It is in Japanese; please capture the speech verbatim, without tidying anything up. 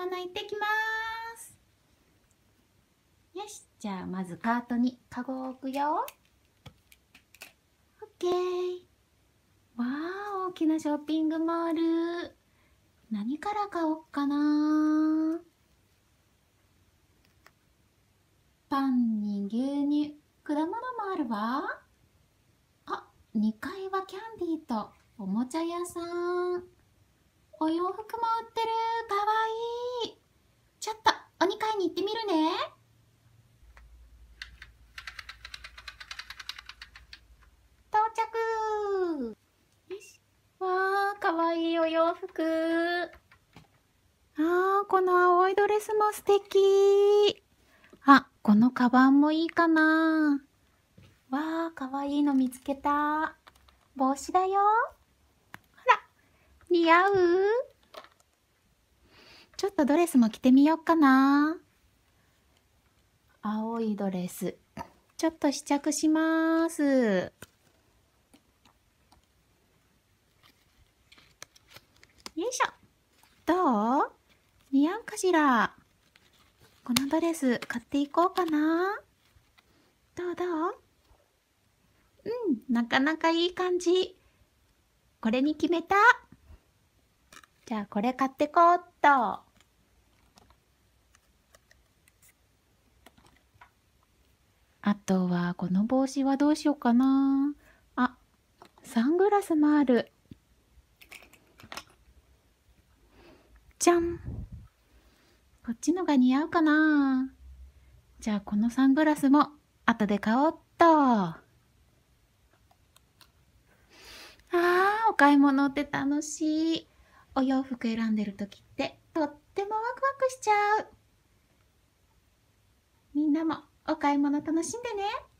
物行ってきます。よし、じゃあまずカートにカゴを置くよ。オッケー。わあ、大きなショッピングモール。何から買おうかな。パンに牛乳、果物もあるわ。あ、にかいはキャンディーとおもちゃ屋さん。お洋服も売ってる。かわいい。ちょっとおにかいに行ってみるね。到着。よし。わあ、かわいいお洋服。あー、この青いドレスも素敵。あ、このカバンもいいかな。わあ、かわいいの見つけた。帽子だよ。ほら、似合う？ちょっとドレスも着てみようかな。青いドレス。ちょっと試着します。よいしょ。どう？似合うかしら？このドレス買っていこうかな。どうどう？うん、なかなかいい感じ。これに決めた。じゃあこれ買ってこうっと。あとはこの帽子はどうしようかな。あ、サングラスもある。じゃん。こっちのが似合うかな。じゃあこのサングラスも後で買おうっと。あー、お買い物って楽しい。お洋服選んでる時ってとってもワクワクしちゃう。みんなもお買い物楽しんでね。